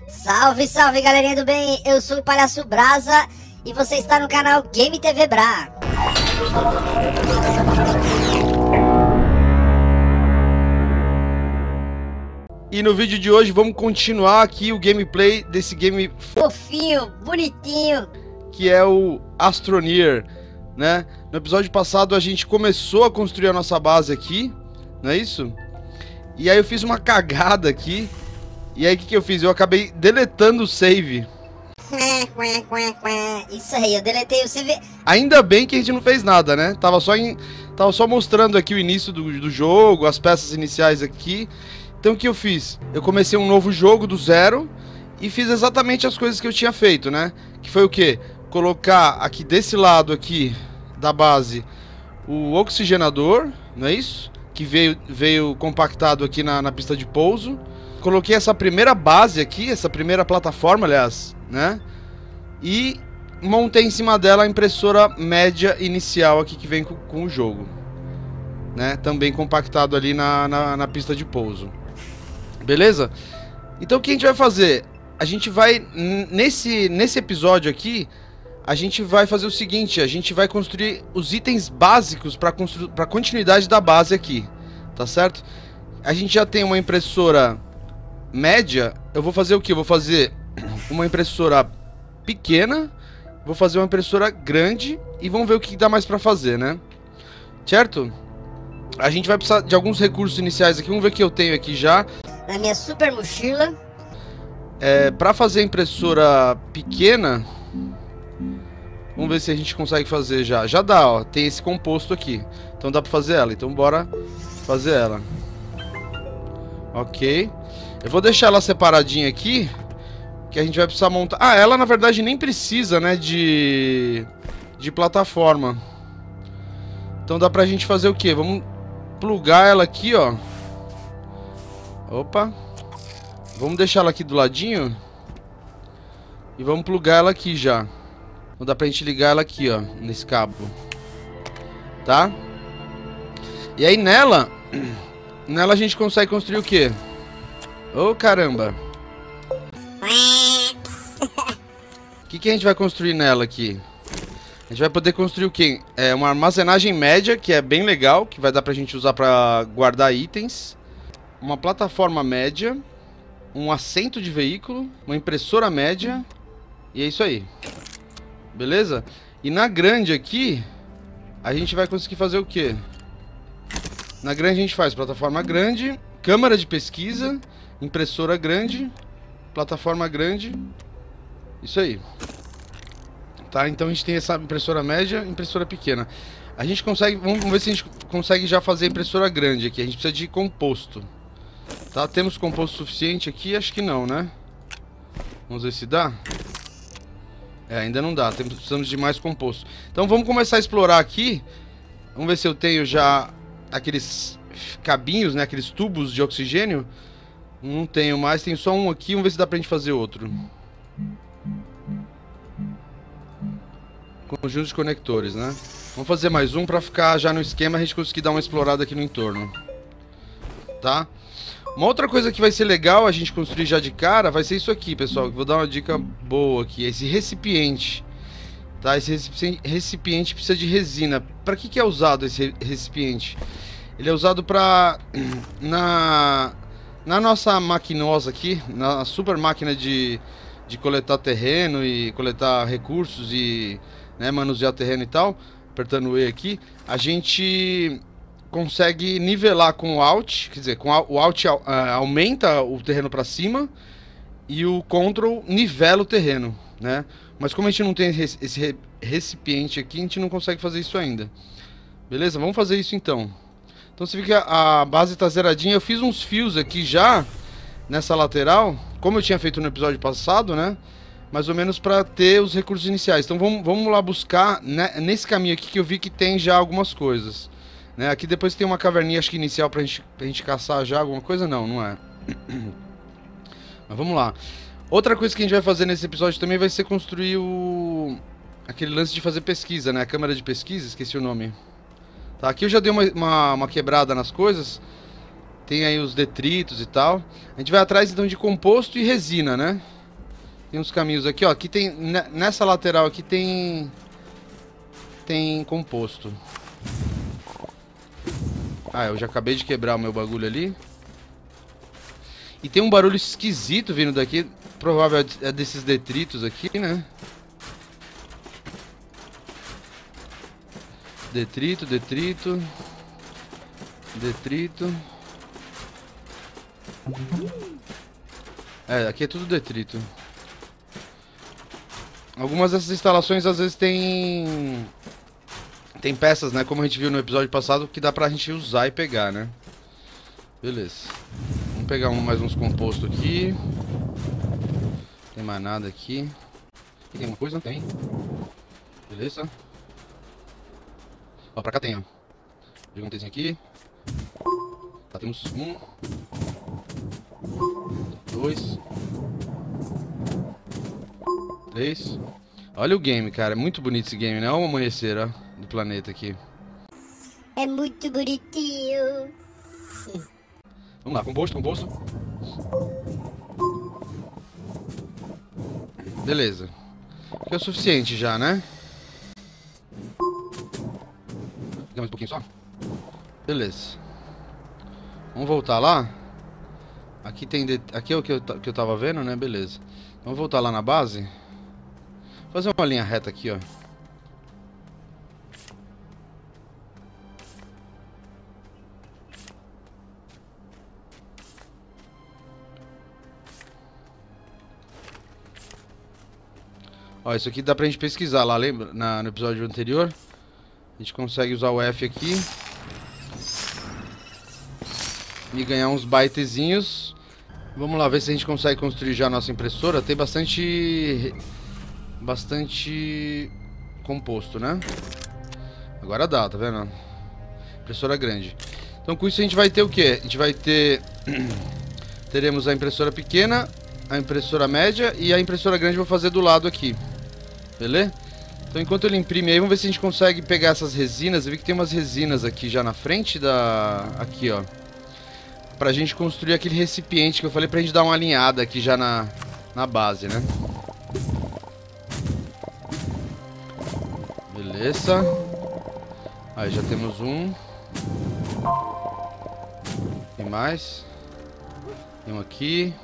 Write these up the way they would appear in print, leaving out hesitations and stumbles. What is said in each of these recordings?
Salve, salve galerinha do bem, eu sou o Palhaço Brasa e você está no canal Game TV Bra. E no vídeo de hoje vamos continuar aqui o gameplay desse game Fofinho, bonitinho, que é o Astroneer, né? No episódio passado a gente começou a construir a nossa base aqui, não é isso? E aí eu fiz uma cagada aqui. E aí o que eu fiz? Eu acabei deletando o save. Isso aí, eu deletei o save. Ainda bem que a gente não fez nada, né? Tava só mostrando aqui o início do jogo, as peças iniciais aqui. Então o que eu fiz? Eu comecei um novo jogo do zero e fiz exatamente as coisas que eu tinha feito, né? Que foi o quê? Colocar aqui desse lado aqui da base o oxigenador, não é isso? Que veio compactado aqui na pista de pouso. Coloquei essa primeira base aqui, essa primeira plataforma, aliás, né? E montei em cima dela a impressora média inicial aqui que vem com o jogo, né? Também compactado ali na pista de pouso. Beleza? Então o que a gente vai fazer? A gente vai, nesse episódio aqui, a gente vai fazer o seguinte, a gente vai construir os itens básicos para a continuidade da base aqui, tá certo? A gente já tem uma impressora média, eu vou fazer o que? Eu vou fazer uma impressora pequena, vou fazer uma impressora grande e vamos ver o que dá mais para fazer, né? Certo? A gente vai precisar de alguns recursos iniciais aqui, vamos ver o que eu tenho aqui já. Na minha super mochila. Para fazer a impressora pequena, vamos ver se a gente consegue fazer já. Já dá, ó, tem esse composto aqui, então dá para fazer ela, então bora fazer ela. Ok. Eu vou deixar ela separadinha aqui, que a gente vai precisar montar... Ah, ela na verdade nem precisa, né, de plataforma. Então dá pra gente fazer o quê? Vamos plugar ela aqui, ó. Opa. Vamos deixar ela aqui do ladinho. E vamos plugar ela aqui já. Então dá pra gente ligar ela aqui, ó, nesse cabo. Tá? E aí nela a gente consegue construir o quê? Ô, caramba. O que a gente vai construir nela aqui? A gente vai poder construir o quê? Uma armazenagem média, que é bem legal, que vai dar pra gente usar pra guardar itens. Uma plataforma média. Um assento de veículo. Uma impressora média. E é isso aí. Beleza? E na grande aqui, a gente vai conseguir fazer o quê? Na grande a gente faz plataforma grande, câmara de pesquisa, impressora grande, plataforma grande. Isso aí. Tá, então a gente tem essa impressora média, impressora pequena. A gente consegue, vamos ver se a gente consegue já fazer a impressora grande aqui. A gente precisa de composto. Tá, temos composto suficiente aqui? Acho que não, né? Vamos ver se dá. Ainda não dá, precisamos de mais composto. Então vamos começar a explorar aqui. Vamos ver se eu tenho já aqueles cabinhos, né? Aqueles tubos de oxigênio. Não tenho mais, tenho só um aqui. Vamos ver se dá pra gente fazer outro. Conjunto de conectores, né? Vamos fazer mais um pra ficar já no esquema, a gente conseguir dar uma explorada aqui no entorno. Tá? Uma outra coisa que vai ser legal a gente construir já de cara vai ser isso aqui, pessoal. Vou dar uma dica boa aqui. Esse recipiente. Tá? Esse recipiente precisa de resina. Pra que é usado esse recipiente? Ele é usado pra... Na nossa maquinosa aqui, na super máquina de coletar terreno e coletar recursos e, né, manusear terreno e tal, apertando o E aqui, a gente consegue nivelar com o Alt, quer dizer, com o Alt aumenta o terreno para cima e o Ctrl nivela o terreno, né? Mas como a gente não tem esse recipiente aqui, a gente não consegue fazer isso ainda. Beleza? Vamos fazer isso então. Então você vê que a base tá zeradinha. Eu fiz uns fios aqui já nessa lateral, como eu tinha feito no episódio passado, né? Mais ou menos para ter os recursos iniciais. Então vamos lá buscar, né, nesse caminho aqui que eu vi que tem já algumas coisas, né? Aqui depois tem uma caverninha, acho que inicial pra gente caçar já alguma coisa. Não é. Mas vamos lá. Outra coisa que a gente vai fazer nesse episódio também vai ser construir aquele lance de fazer pesquisa, né? A câmara de pesquisa, esqueci o nome. Tá, aqui eu já dei uma quebrada nas coisas. Tem aí os detritos e tal. A gente vai atrás então de composto e resina, né? Tem uns caminhos aqui, ó. Aqui tem... Nessa lateral aqui tem... Tem composto. Ah, eu já acabei de quebrar o meu bagulho ali. E tem um barulho esquisito vindo daqui. Provável é desses detritos aqui, né? Detrito, detrito. Detrito. É, aqui é tudo detrito. Algumas dessas instalações às vezes tem peças, né, como a gente viu no episódio passado, que dá pra gente usar e pegar, né? Beleza. Vamos pegar mais uns compostos aqui. Não tem mais nada aqui. Aqui tem uma coisa? Tem. Beleza. Ó, pra cá tem, ó. Joga um Tzinho aqui. Tá, temos 1 2 3. Olha o game, cara. É muito bonito esse game, né? Olha o amanhecer, ó, do planeta aqui. É muito bonitinho. Vamos lá, composto. Beleza. Aqui é o suficiente já, né? Dá mais um pouquinho só? Beleza. Vamos voltar lá. Aqui tem... Aqui é o que eu tava vendo, né? Beleza. Vamos voltar lá na base. Fazer uma linha reta aqui, ó. Ó, isso aqui dá pra gente pesquisar lá, lembra? No episódio anterior. A gente consegue usar o F aqui. E ganhar uns bytezinhos. Vamos lá ver se a gente consegue construir já a nossa impressora. Tem bastante composto, né? Agora dá, tá vendo? Impressora grande. Então com isso a gente vai ter o quê? A gente vai ter... Teremos a impressora pequena, a impressora média e a impressora grande eu vou fazer do lado aqui. Beleza? Então enquanto ele imprime aí, vamos ver se a gente consegue pegar essas resinas. Eu vi que tem umas resinas aqui já na frente da... Aqui, ó. Pra gente construir aquele recipiente que eu falei pra gente dar uma alinhada aqui já na base, né? Beleza. Aí já temos um. Tem mais. Tem um aqui.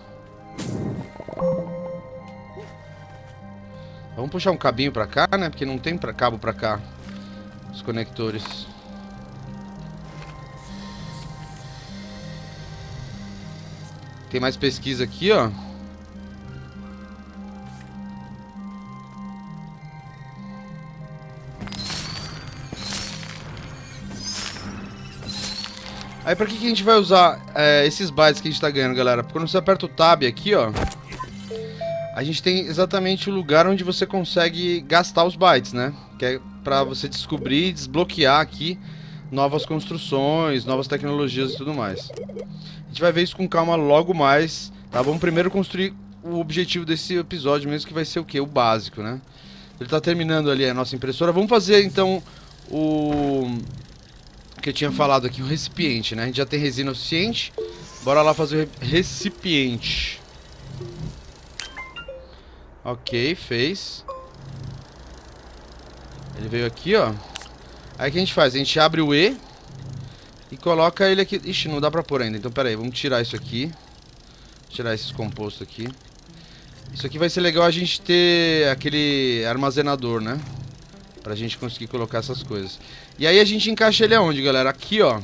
Vamos puxar um cabinho pra cá, né? Porque não tem cabo pra cá. Os conectores. Tem mais pesquisa aqui, ó. Aí pra que a gente vai usar esses bytes que a gente tá ganhando, galera? Porque quando você aperta o Tab aqui, ó, a gente tem exatamente o lugar onde você consegue gastar os bytes, né? Que é pra você descobrir e desbloquear aqui novas construções, novas tecnologias e tudo mais. A gente vai ver isso com calma logo mais, tá? Vamos primeiro construir o objetivo desse episódio mesmo, que vai ser o quê? O básico, né? Ele tá terminando ali a nossa impressora. Vamos fazer então o que eu tinha falado aqui, o recipiente, né? A gente já tem resina o suficiente. Bora lá fazer o recipiente. Ok, fez. Ele veio aqui, ó. Aí o que a gente faz? A gente abre o E e coloca ele aqui. Ixi, não dá pra pôr ainda. Então pera aí, vamos tirar isso aqui. Tirar esses compostos aqui. Isso aqui vai ser legal a gente ter aquele armazenador, né? Pra gente conseguir colocar essas coisas. E aí a gente encaixa ele aonde, galera? Aqui, ó.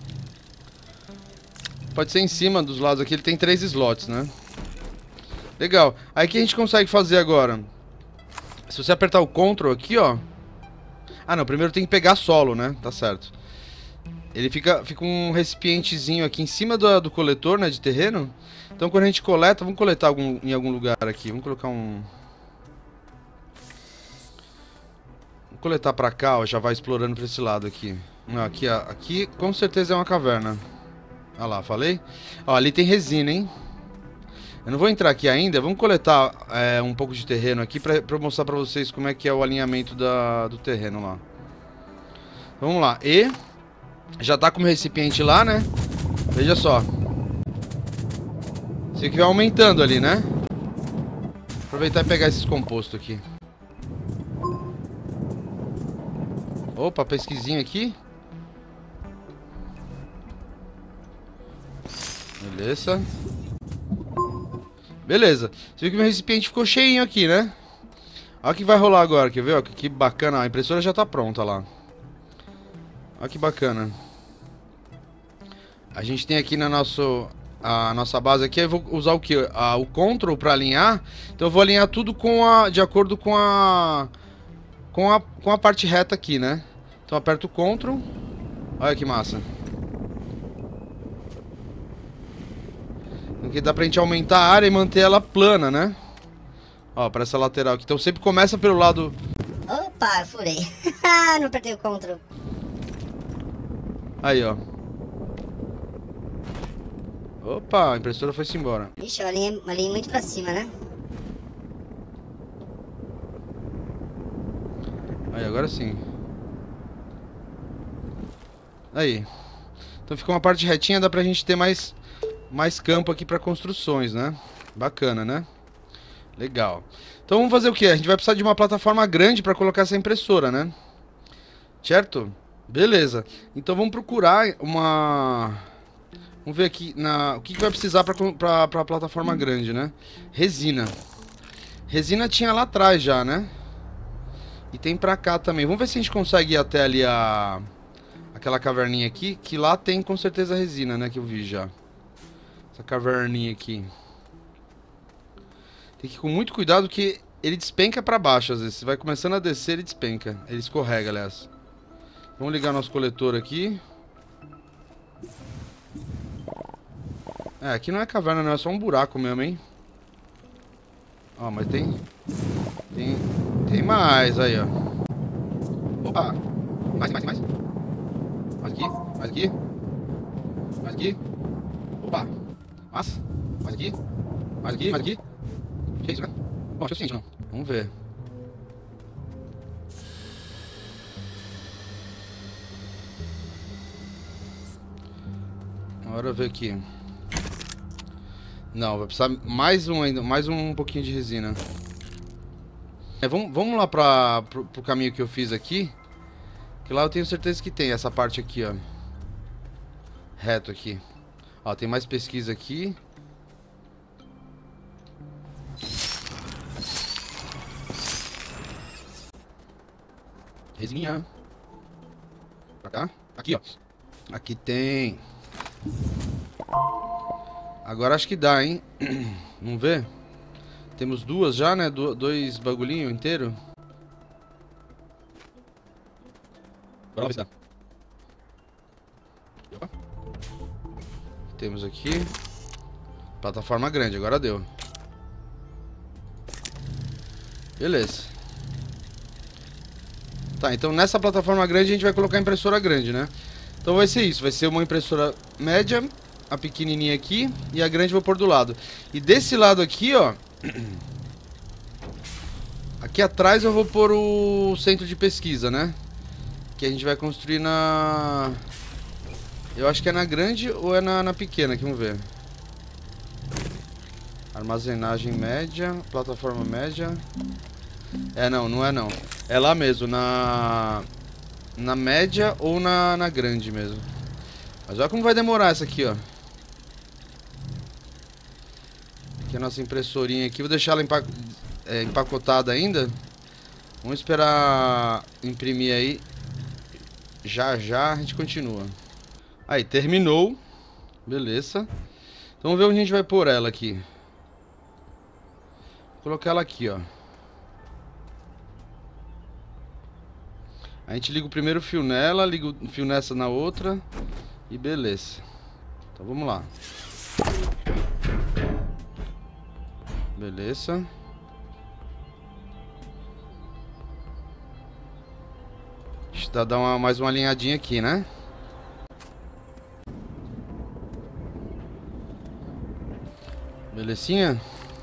Pode ser em cima dos lados aqui. Ele tem 3 slots, né? Legal. Aí o que a gente consegue fazer agora? Se você apertar o Ctrl aqui, ó. Ah, não. Primeiro tem que pegar solo, né? Tá certo. Ele fica um recipientezinho aqui em cima do coletor, né? De terreno. Então quando a gente coleta... Vamos coletar em algum lugar aqui. Vamos colocar um... Vamos coletar pra cá, ó. Já vai explorando pra esse lado aqui. Não, aqui com certeza é uma caverna. Olha lá, falei? Ó, ali tem resina, hein? Eu não vou entrar aqui ainda. Vamos coletar um pouco de terreno aqui pra mostrar pra vocês como é que é o alinhamento do terreno lá. Vamos lá. E... Já tá com o recipiente lá, né? Veja só. Isso aqui vai aumentando ali, né? Aproveitar e pegar esses compostos aqui. Opa, pesquisinha aqui. Beleza. Beleza. Você viu que meu recipiente ficou cheinho aqui, né? Olha o que vai rolar agora, quer ver? Ó, que bacana. A impressora já tá pronta lá. Olha que bacana. A gente tem aqui na a nossa base aqui. Eu vou usar o que? O Ctrl para alinhar. Então eu vou alinhar tudo de acordo com a parte reta aqui, né? Então eu aperto o Ctrl. Olha que massa. Aqui dá pra gente aumentar a área e manter ela plana, né? Ó, para essa lateral aqui. Então sempre começa pelo lado... Opa, furei. Não apertei o Ctrl. Aí, ó. Opa, a impressora foi-se embora. Ixi, eu alinhei muito pra cima, né? Aí, agora sim. Aí. Então ficou uma parte retinha, dá pra gente ter mais campo aqui pra construções, né? Bacana, né? Legal. Então vamos fazer o que? A gente vai precisar de uma plataforma grande pra colocar essa impressora, né? Certo? Beleza. Então vamos procurar uma... Vamos ver aqui o que vai precisar pra plataforma grande, né? Resina. Resina tinha lá atrás já, né? E tem pra cá também. Vamos ver se a gente consegue ir até ali aquela caverninha aqui, que lá tem com certeza resina, né? Que eu vi já. Essa caverninha aqui. Tem que ir com muito cuidado que ele despenca pra baixo às vezes. Você vai começando a descer, ele despenca. Ele escorrega, aliás. Vamos ligar nosso coletor aqui. É, aqui não é caverna não, é só um buraco mesmo, hein? Ó, mas tem mais aí, ó. Opa! Mais. Mais aqui, mais aqui. Mais aqui. Opa! Mais aqui. Mais aqui. Que isso, né? Bom, acho que é o seguinte, não. Vamos ver. Agora ver aqui. Não, vai precisar mais um pouquinho de resina. Vamos lá pro caminho que eu fiz aqui. Que lá eu tenho certeza que tem essa parte aqui, ó. Reto aqui. Ó, tem mais pesquisa aqui. Resininha. Pra cá. Aqui, ó. Aqui tem. Agora acho que dá, hein? Vamos ver. Temos duas já, né? Dois bagulhinhos inteiros. Bora ver se dá. Opa. Temos aqui. Plataforma grande, agora deu. Beleza. Tá, então nessa plataforma grande a gente vai colocar a impressora grande, né? Então vai ser isso, vai ser uma impressora média, a pequenininha aqui, e a grande vou pôr do lado. E desse lado aqui, ó, aqui atrás eu vou pôr o centro de pesquisa, né? Que a gente vai construir na... Eu acho que é na grande ou é na pequena, aqui, vamos ver. Armazenagem média, plataforma média. É, não é não. É lá mesmo, na média ou na grande mesmo. Mas olha como vai demorar essa aqui, ó. Aqui é a nossa impressorinha aqui. Vou deixar ela empacotada ainda. Vamos esperar imprimir aí. Já a gente continua. Aí, terminou. Beleza. Então vamos ver onde a gente vai pôr ela aqui. Vou colocar ela aqui, ó. A gente liga o primeiro fio nela, liga o fio nessa na outra. E beleza. Então vamos lá. Beleza. Deixa eu dar mais uma alinhadinha aqui, né? Belezinha?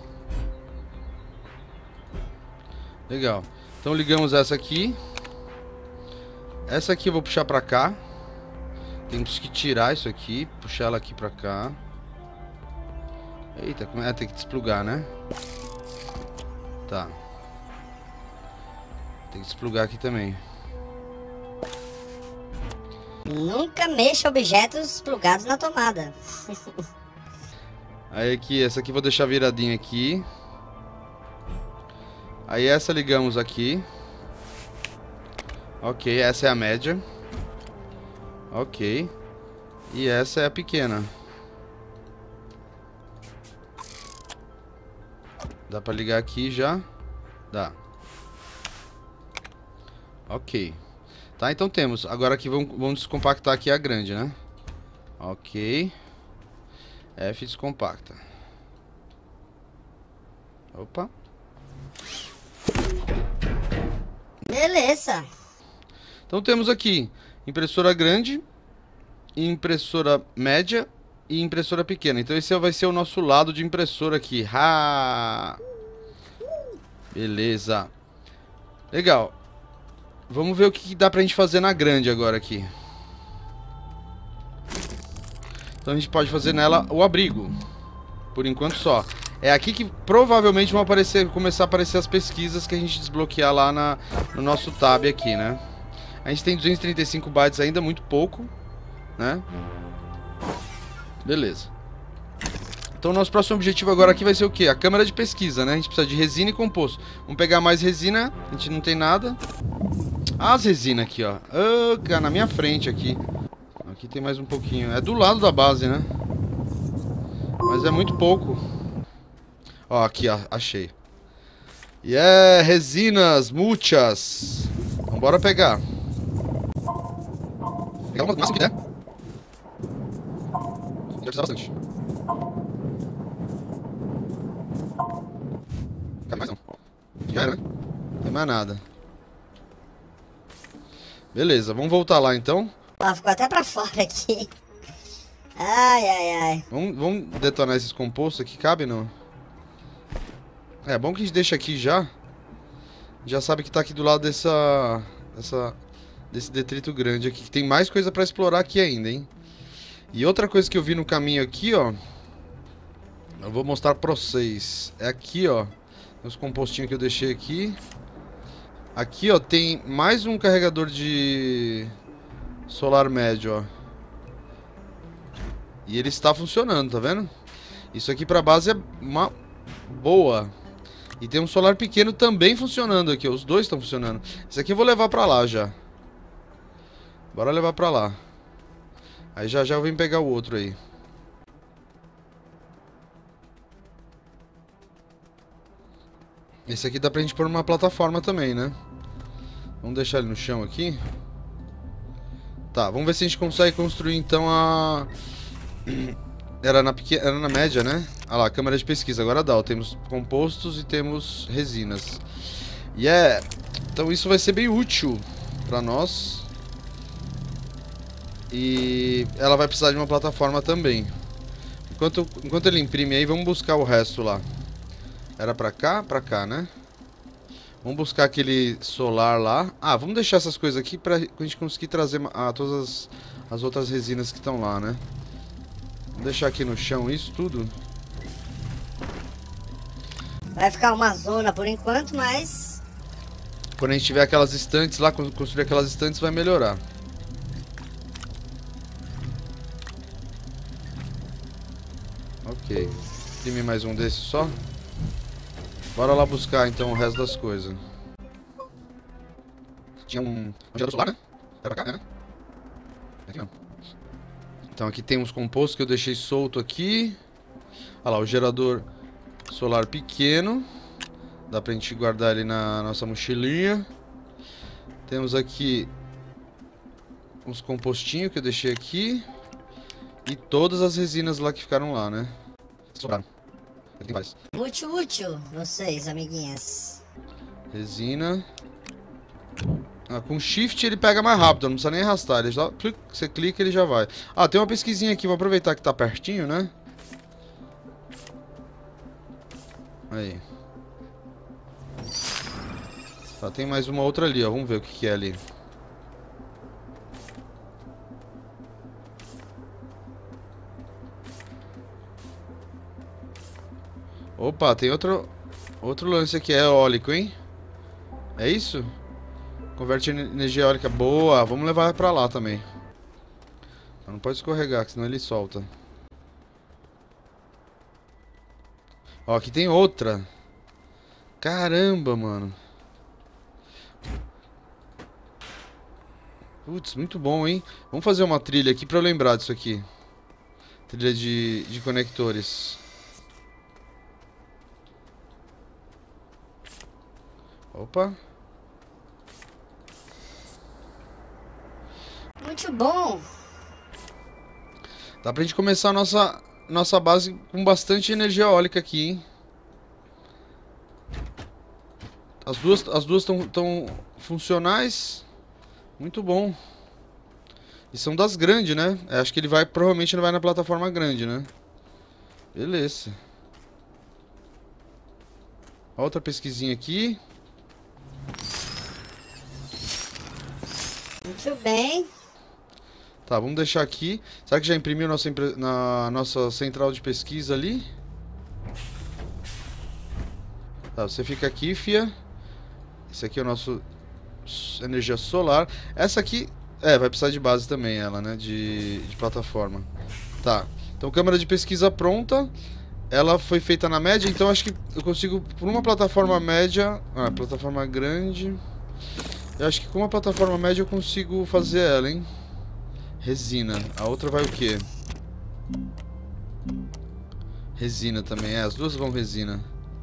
Legal. Então ligamos essa aqui. Essa aqui eu vou puxar pra cá. Temos que tirar isso aqui, puxar ela aqui pra cá. Eita, tem que desplugar, né? Tá. Tem que desplugar aqui também. Nunca mexa objetos plugados na tomada. Aí aqui, essa aqui eu vou deixar viradinha aqui. Aí essa ligamos aqui. Ok, essa é a média. Ok. E essa é a pequena. Dá pra ligar aqui já? Dá. Ok. Tá, então temos. Agora aqui vamos descompactar aqui a grande, né? Ok. F descompacta. Opa. Beleza. Então temos aqui impressora grande, impressora média e impressora pequena. Então esse vai ser o nosso lado de impressora aqui. Beleza. Legal. Vamos ver o que dá pra gente fazer na grande agora aqui. Então a gente pode fazer nela o abrigo. Por enquanto só. É aqui que provavelmente vão começar a aparecer as pesquisas que a gente desbloquear lá no nosso tab aqui, né? A gente tem 235 bytes ainda, muito pouco, né? Beleza. Então o nosso próximo objetivo agora aqui vai ser o quê? A câmara de pesquisa, né? A gente precisa de resina e composto. Vamos pegar mais resina, a gente não tem nada. As resinas aqui, ó. Cara, na minha frente aqui. Aqui tem mais um pouquinho. É do lado da base, né? Mas é muito pouco. Ó, aqui, ó. Achei. Resinas, muchas. Vambora pegar. Pegar uma massa aqui, né? Deve precisar bastante. Não quero mais não. Já era, né? Não tem mais nada. Beleza, vamos voltar lá então. Ó, ficou até pra fora aqui. Ai, ai, ai. Vamos detonar esses compostos aqui, cabe não? É bom que a gente deixa aqui já. Já sabe que tá aqui do lado desse detrito grande aqui. Que tem mais coisa pra explorar aqui ainda, hein? E outra coisa que eu vi no caminho aqui, ó. Eu vou mostrar pra vocês. É aqui, ó. Os compostinhos que eu deixei aqui. Aqui, ó, tem mais um carregador de solar médio, ó. E ele está funcionando, tá vendo? Isso aqui pra base é uma boa. E tem um solar pequeno também funcionando aqui, ó. Os dois estão funcionando. Esse aqui eu vou levar pra lá já. Bora levar pra lá. Aí já eu venho pegar o outro aí. Esse aqui dá pra gente pôr numa plataforma também, né? Vamos deixar ele no chão aqui. Tá, vamos ver se a gente consegue construir então a... Era na média, né? Ah lá, câmara de pesquisa, agora dá, ó. Temos compostos e temos resinas. Então isso vai ser bem útil pra nós. E ela vai precisar de uma plataforma também. Enquanto ele imprime aí, vamos buscar o resto lá. Era pra cá, né? Vamos buscar aquele solar lá. Ah, vamos deixar essas coisas aqui pra gente conseguir trazer todas as outras resinas que estão lá, né? Vamos deixar aqui no chão isso tudo. Vai ficar uma zona por enquanto, mas... Quando a gente tiver aquelas estantes lá, quando construir aquelas estantes, vai melhorar. Ok. Imprime mais um desses só. Bora lá buscar então o resto das coisas. Tinha um gerador solar, né? Era pra cá, né? Aqui não. Então aqui tem uns compostos que eu deixei solto aqui. Olha lá, o gerador solar pequeno. Dá pra gente guardar ele na nossa mochilinha. Temos aqui uns compostinhos que eu deixei aqui. E todas as resinas lá que ficaram lá, né? Sobraram. Aqui tem várias. Muito útil, vocês, amiguinhas. Resina. Ah, com shift ele pega mais rápido, não precisa nem arrastar. Ele já, você clica ele já vai. Ah, tem uma pesquisinha aqui, vou aproveitar que tá pertinho, né? Aí. Tá, tem mais uma outra ali, ó. Vamos ver o que é ali. Opa, tem outro Outro lance aqui é eólico, hein? É isso? Converte energia eólica. Boa, vamos levar pra lá também. Não pode escorregar, que senão ele solta. Ó, aqui tem outra. Caramba, mano. Putz, muito bom, hein? Vamos fazer uma trilha aqui pra eu lembrar disso aqui. Trilha de conectores. Opa. Muito bom. Dá pra gente começar a nossa base com bastante energia eólica aqui, hein? As duas estão funcionais. Muito bom. E são das grandes, né? Acho que provavelmente ele vai na plataforma grande, né? Beleza. Outra pesquisinha aqui. Muito bem. Tá, vamos deixar aqui. Será que já imprimiu na nossa central de pesquisa ali? Tá, você fica aqui, fia. Esse aqui é o nosso energia solar. Essa aqui, vai precisar de base também ela, né? De plataforma. Tá, então câmara de pesquisa pronta. Ela foi feita na média, então acho que eu consigo, por uma plataforma média... Ah, plataforma grande... Eu acho que com uma plataforma média eu consigo fazer ela, hein? Resina. A outra vai o quê? Resina também, as duas vão resina.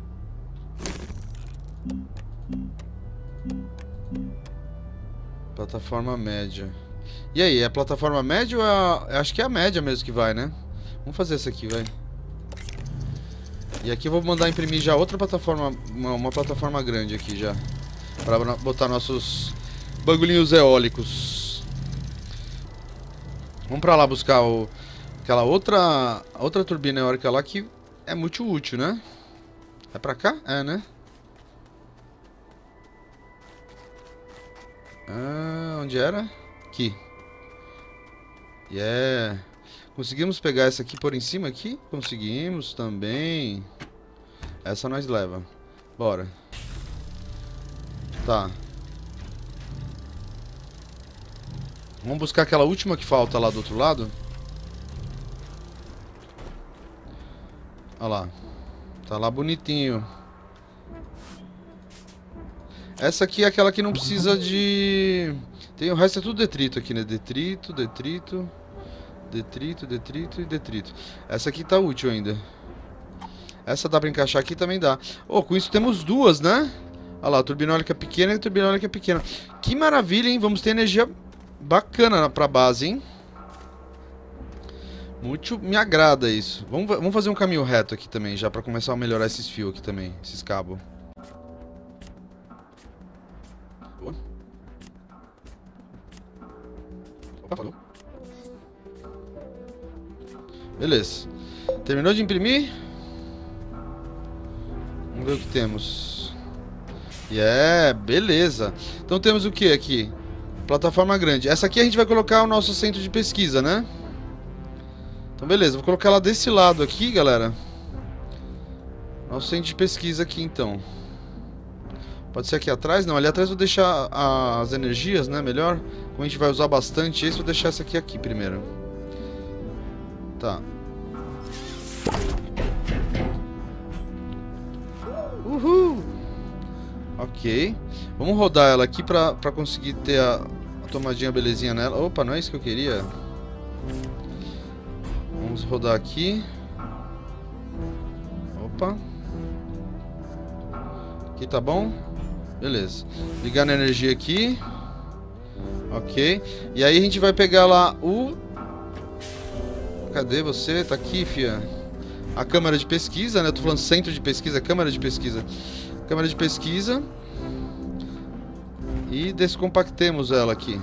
Plataforma média. E aí, é a plataforma média ou é acho que é a média mesmo que vai, né? Vamos fazer essa aqui, vai. E aqui eu vou mandar imprimir já outra plataforma, uma plataforma grande aqui já. Para botar nossos bagulhinhos eólicos. Vamos pra lá buscar aquela outra turbina eólica lá que é muito útil, né? É pra cá? É, né? Ah, onde era? Aqui. Yeah. Conseguimos pegar essa aqui por em cima aqui? Conseguimos também. Essa nós leva. Bora. Tá. Vamos buscar aquela última que falta lá do outro lado. Olha lá. Tá lá bonitinho. Essa aqui é aquela que não precisa de... O resto é tudo detrito aqui, né? Detrito, detrito, detrito, detrito e detrito. Essa aqui tá útil ainda. Essa dá pra encaixar aqui também dá. Oh, com isso temos duas, né? Olha lá, turbina eólica pequena e turbina eólica pequena. Que maravilha, hein? Vamos ter energia bacana pra base, hein? Muito me agrada isso. Vamos fazer um caminho reto aqui também, já pra começar a melhorar esses fios aqui também, esses cabos. Opa, falou. Beleza. Terminou de imprimir? Vamos ver o que temos. Beleza. Então temos o que aqui? Plataforma grande. Essa aqui a gente vai colocar o nosso centro de pesquisa, né? Então beleza, vou colocar ela desse lado aqui, galera. Nosso centro de pesquisa aqui, então. Pode ser aqui atrás? Não, ali atrás eu vou deixar as energias, né? Melhor. Como a gente vai usar bastante esse, vou deixar essa aqui primeiro. Tá. Uhul! Ok. Vamos rodar ela aqui pra conseguir ter a tomadinha belezinha nela. Opa, não é isso que eu queria. Vamos rodar aqui. Opa. Aqui tá bom? Beleza. Ligar na energia aqui. Ok. E aí a gente vai pegar lá o... Cadê você? Tá aqui, fia. A câmara de pesquisa, né? Eu tô falando centro de pesquisa, câmara de pesquisa. Câmara de pesquisa. E descompactemos ela aqui.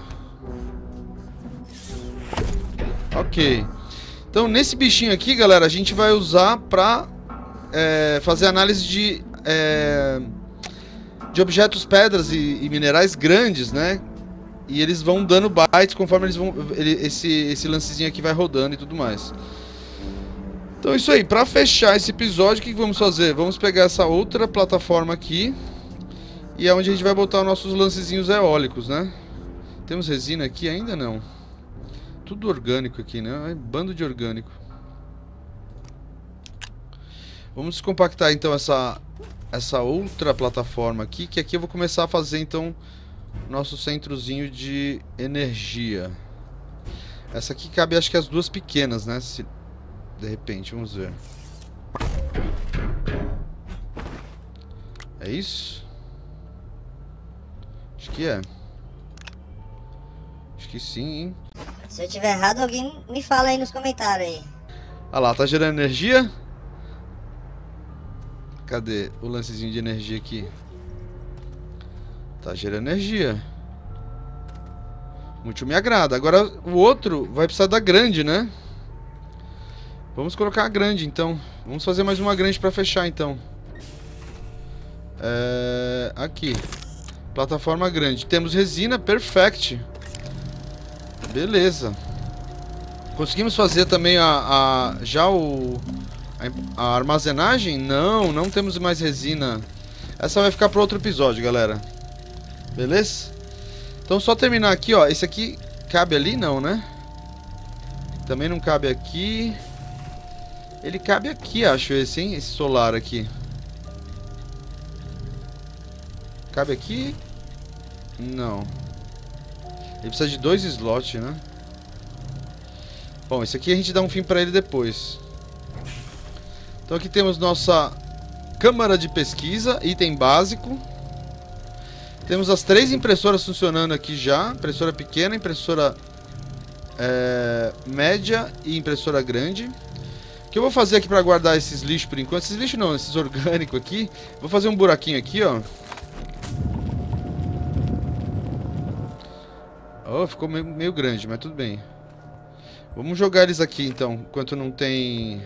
Ok. Então nesse bichinho aqui, galera, a gente vai usar pra fazer análise de objetos, pedras e minerais grandes, né? E eles vão dando bytes conforme eles vão... esse lancezinho aqui vai rodando e tudo mais. Então é isso aí, pra fechar esse episódio, o que vamos fazer? Vamos pegar essa outra plataforma aqui. E é onde a gente vai botar os nossos lancezinhos eólicos, né? Temos resina aqui? Ainda não. Tudo orgânico aqui, né? Bando de orgânico. Vamos descompactar então essa outra plataforma aqui. Que aqui eu vou começar a fazer então nosso centrozinho de energia. Essa aqui cabe acho que as duas pequenas, né? Se... De repente, vamos ver. É isso? Acho que é. Acho que sim, hein? Se eu tiver errado, alguém me fala aí nos comentários aí. Ah lá, tá gerando energia? Cadê o lancezinho de energia aqui? Tá gerando energia. Muito me agrada. Agora o outro vai precisar da grande, né? Vamos colocar a grande então. Vamos fazer mais uma grande pra fechar então. Aqui. Plataforma grande. Temos resina, perfect. Beleza. Conseguimos fazer também a armazenagem? Não, não temos mais resina. Essa vai ficar para outro episódio, galera. Beleza? Então só terminar aqui, ó. Esse aqui cabe ali? Não, né? Também não cabe aqui. Ele cabe aqui, acho esse, hein? Esse solar aqui. Cabe aqui? Não. Ele precisa de 2 slots, né? Bom, esse aqui a gente dá um fim pra ele depois. Então aqui temos nossa câmara de pesquisa, item básico. Temos as 3 impressoras funcionando aqui já. Impressora pequena, impressora média e impressora grande. O que eu vou fazer aqui pra guardar esses lixos por enquanto? Esses lixos não, esses orgânicos aqui. Vou fazer um buraquinho aqui, ó. Oh, ficou meio grande, mas tudo bem. Vamos jogar eles aqui então, enquanto não tem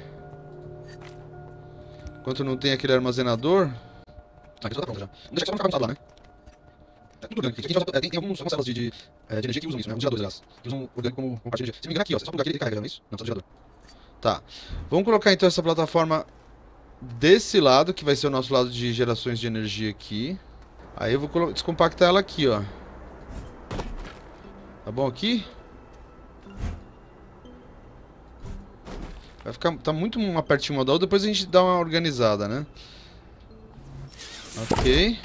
aquele armazenador. Ah, aqui já tá pronto já. Vamos deixar só não ficar bagunçado lá, né? É tudo orgânico. Aqui tem algumas células de energia que usam isso, né? Os geradores, aliás. Que usam orgânico como parte de energia. Se não me engano aqui, ó. Você só plugar aqui ele carrega, não é isso? Não, precisa de gerador. Tá. Vamos colocar então essa plataforma desse lado, que vai ser o nosso lado de gerações de energia aqui. Aí eu vou descompactar ela aqui, ó. Tá bom aqui? Vai ficar... Tá muito uma pertinho uma da outra. Depois a gente dá uma organizada, né? Ok.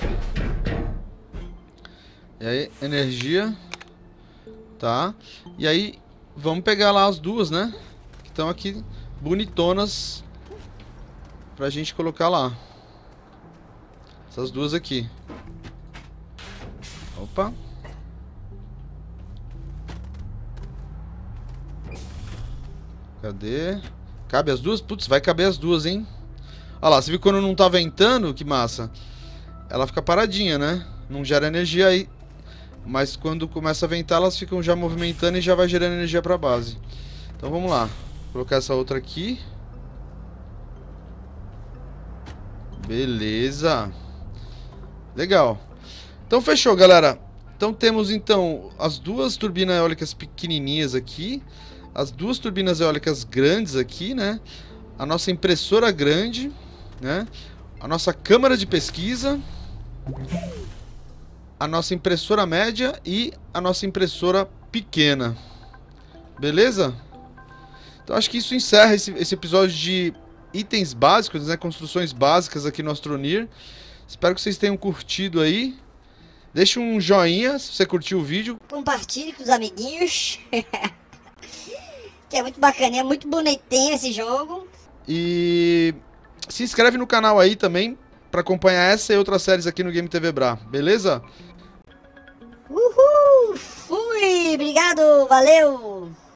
E aí, energia. Tá. E aí, vamos pegar lá as duas, né? Que estão aqui bonitonas pra gente colocar lá. Essas duas aqui. Opa. Cadê? Cabe as duas? Putz, vai caber as duas, hein? Olha lá, você viu quando não tá ventando? Que massa. Ela fica paradinha, né? Não gera energia aí. Mas quando começa a ventar, elas ficam já movimentando e já vai gerando energia pra base. Então vamos lá. Vou colocar essa outra aqui. Beleza. Legal. Então fechou, galera. Então temos então as duas turbinas eólicas pequenininhas aqui. As duas turbinas eólicas grandes aqui, né? A nossa impressora grande, né? A nossa câmara de pesquisa. A nossa impressora média e a nossa impressora pequena. Beleza? Então acho que isso encerra esse episódio de itens básicos, né? Construções básicas aqui no Astronir. Espero que vocês tenham curtido aí. Deixe um joinha se você curtiu o vídeo. Compartilhe com os amiguinhos. Que é muito bacaninha, muito bonitinho esse jogo. E se inscreve no canal aí também para acompanhar essa e outras séries aqui no Game TV Bra, beleza? Uhul! Fui! Obrigado! Valeu!